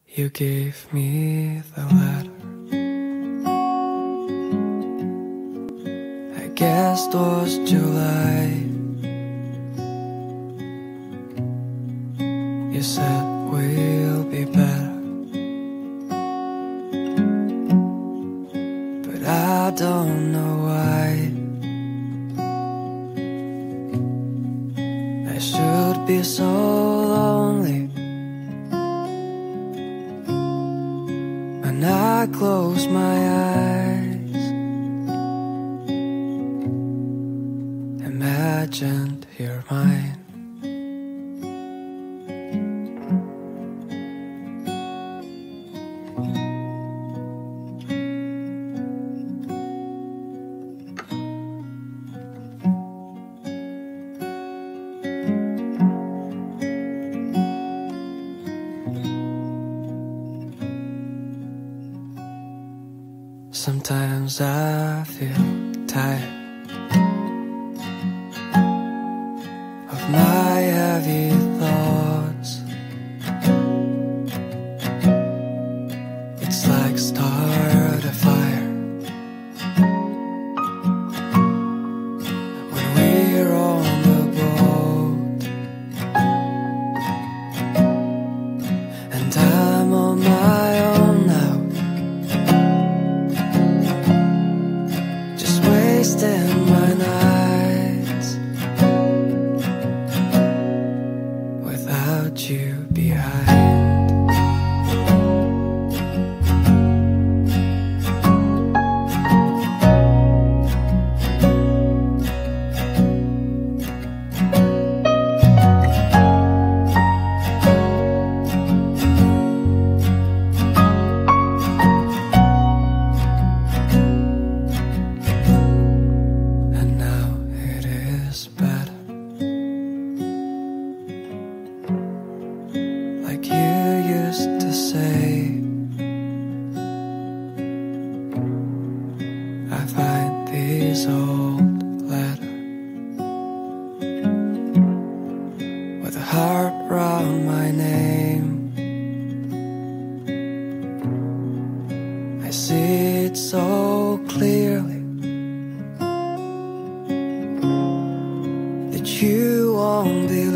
You gave me the letter. I guess it was July. You said we'll be better, but I don't know why. I should be so lonely when I close my eyes. Imagined you're mine. Sometimes I feel tired of my heavy thoughts. It's like start a fire when we're on the boat, and I'm on my own now, wasting my nights without you behind. Like you used to say, I find these old letters with a heart round my name. I see it so clearly that you won't be